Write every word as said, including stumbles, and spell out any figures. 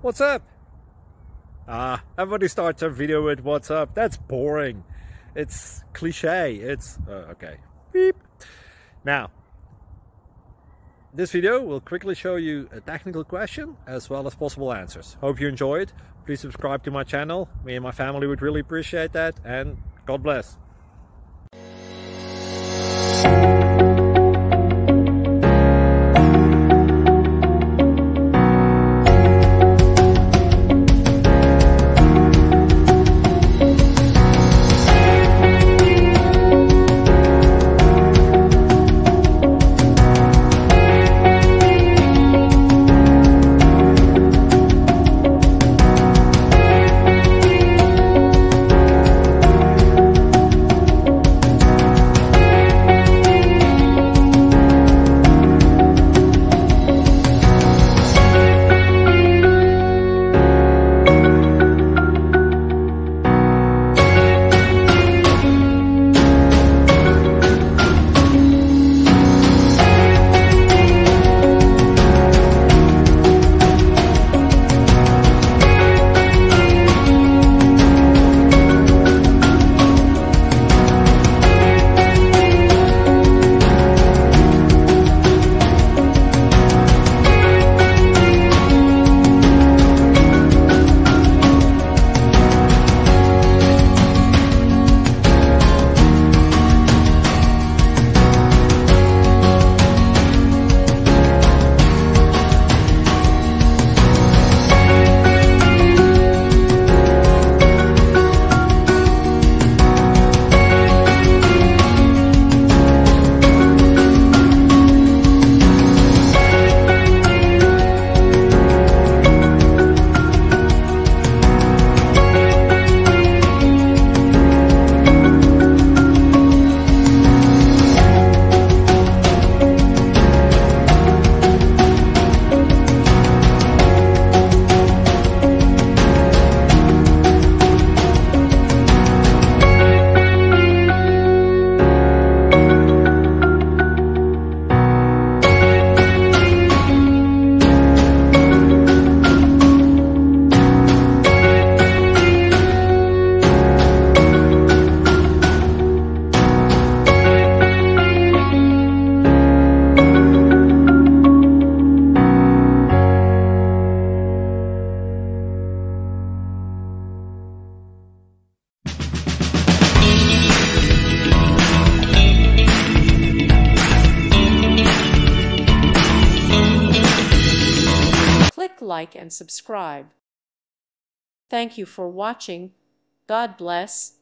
What's up? Ah, everybody starts their video with what's up. That's boring. It's cliche. It's uh, okay. Beep. Now, this video will quickly show you a technical question as well as possible answers. Hope you enjoyed. Please subscribe to my channel. Me and my family would really appreciate that, and God bless. Click like and subscribe. Thank you for watching. God bless.